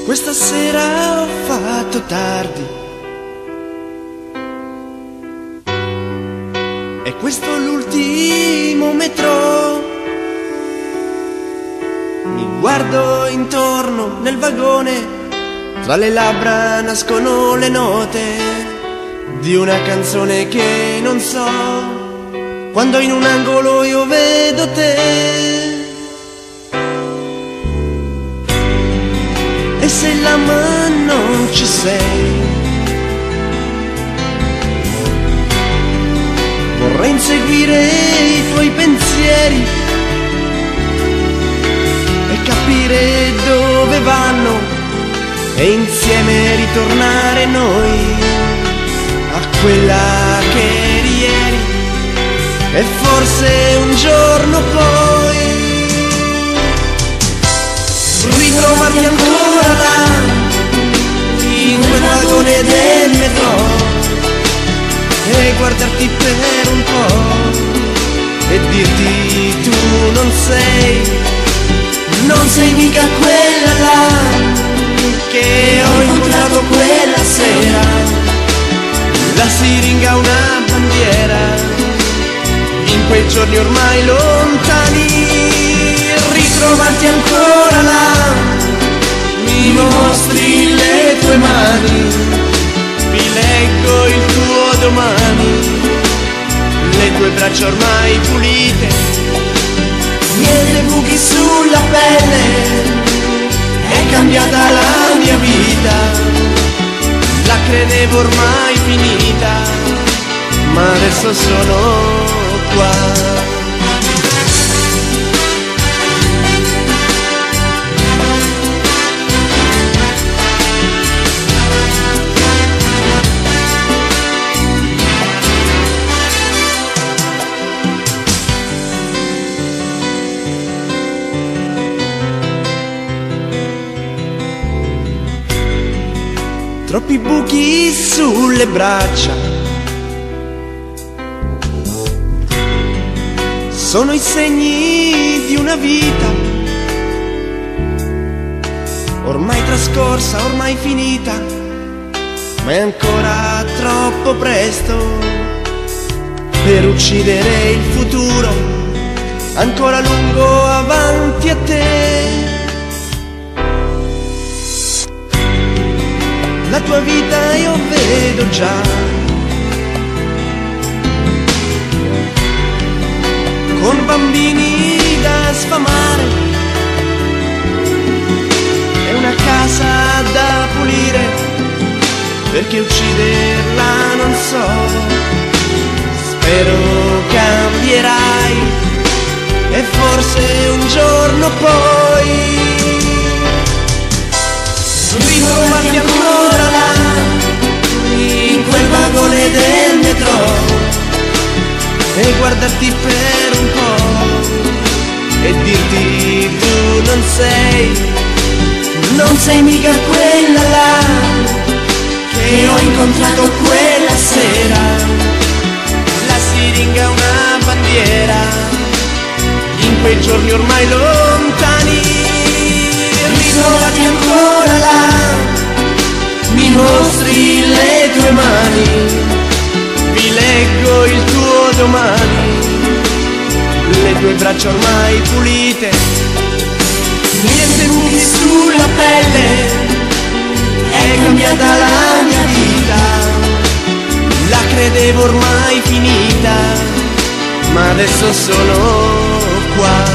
Questa sera ho fatto tardi e questo è l'ultimo metro. Mi guardo intorno nel vagone, tra le labbra nascono le note di una canzone che non so, quando in un angolo io vedo te. E se la mano non ci sei, vorrei inseguire i tuoi pensieri e capire dove vanno e insieme ritornare noi a quella che eri ieri e forse un giorno poi ritrovarti ancora là in quel vagone del metro e guardarti per un po' e dirti tu non sei mica quella là che ho incontrato quella sera. La siringa una bandiera in quei giorni ormai lontani. Ritrovarti ancora là, mi mostri le tue mani, vi leggo il tuo domani, le tue braccia ormai pulite, niente buchi sulla pelle, è cambiata la mia vita, la credevo ormai finita, ma adesso sono qua. Troppi buchi sulle braccia, sono i segni di una vita ormai trascorsa, ormai finita, ma è ancora troppo presto per uccidere il futuro, ancora lungo avanti a te. La tua vita io vedo già, con bambini da sfamare e una casa da pulire, perché ucciderla non so. Spero cambierai e forse un giorno poi ritrovarti ancora là in quel vagone del metro e guardarti per un po' e dirti tu non sei mica quella là che ho incontrato quella sera. La siringa una bandiera in quei giorni ormai lontani. Ritrovati ancora là, mi mostri le tue mani, vi leggo il tuo domani, le tue braccia ormai pulite, niente buchi sulla pelle, è cambiata la mia vita, la credevo ormai finita, ma adesso sono qua.